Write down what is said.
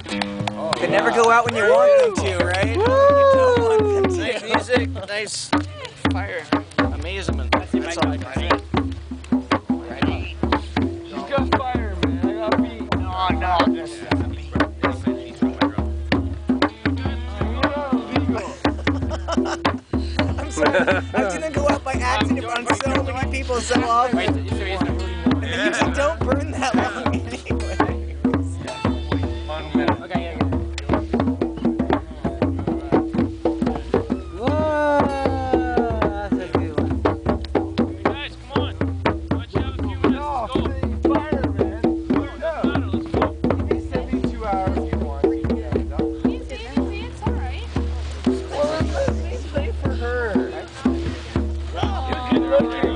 They never go out when you want them to, right? You don't want them to. Nice music, nice fire, amazement. That's all I got. She's got fire, man. I got beat. Oh, no. I'm sorry. I didn't go out by accident on so many people so often. And they usually don't burn that long anyway. Okay, Whoa, that's a good one. Guys, come on. Why don't you have a few minutes? Let's go. Fire, man. Let's go. Give me 72 hours if you want. It's alright. Well, let's stay for her. Oh.